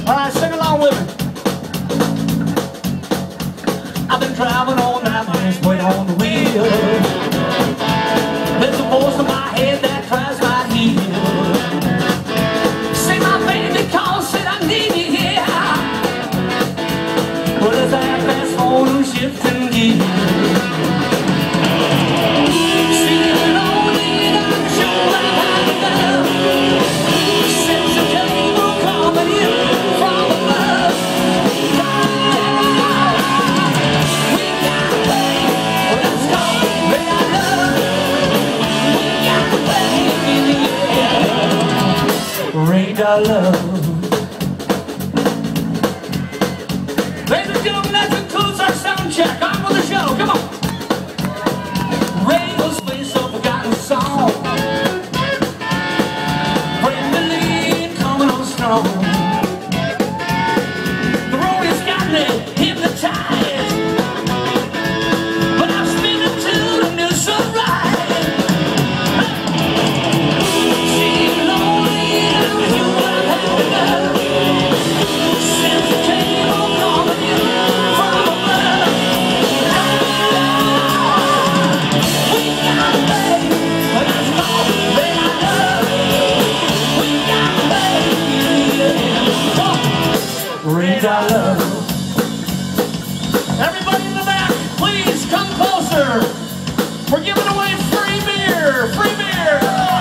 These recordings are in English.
Alright, sing along with me. I've been driving all night, just wait on the wheel. There's a voice in my head that drives my heel. Say my baby calls, said I need you here. But as I fast forward and shifting gears, radar love. Ladies and gentlemen, that concludes our sound check. On with the show, come on. Radio's place of forgotten song. Bring the lead, coming on strong. The road has got me hypnotized, but I'm spinning till the new sunrise. Radar love. Everybody in the back, please come closer. We're giving away free beer. Free beer.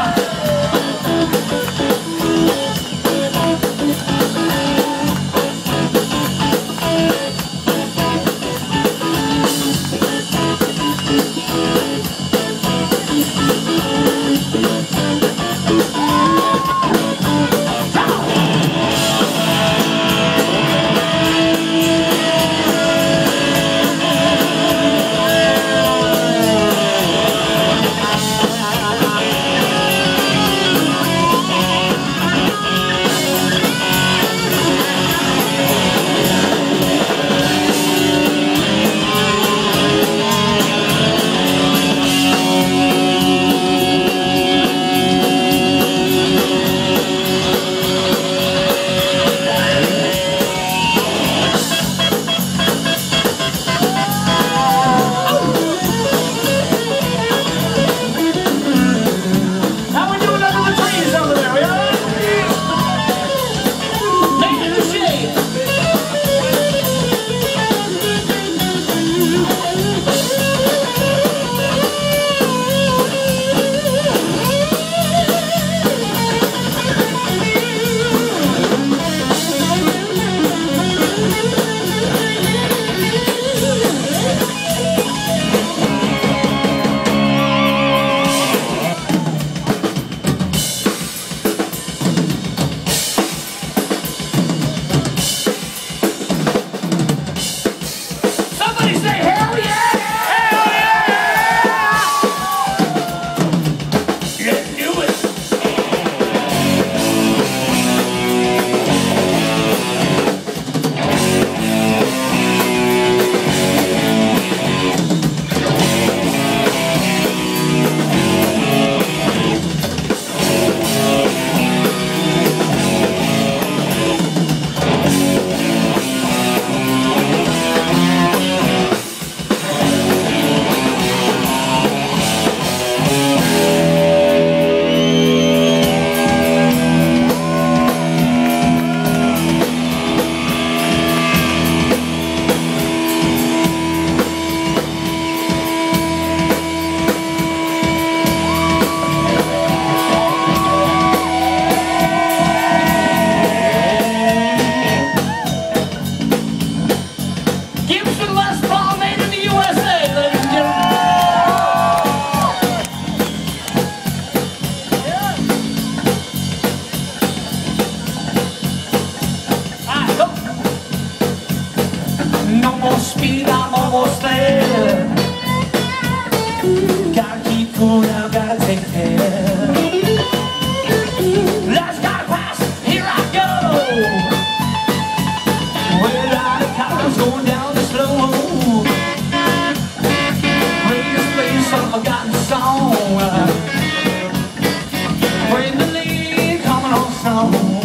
No more speed, I'm almost there. Gotta keep cool now, gotta take care. Life's gotta pass, here I go. Without a cars going down the slow. Radio's play some forgotten song. Bring the lead, coming on strong.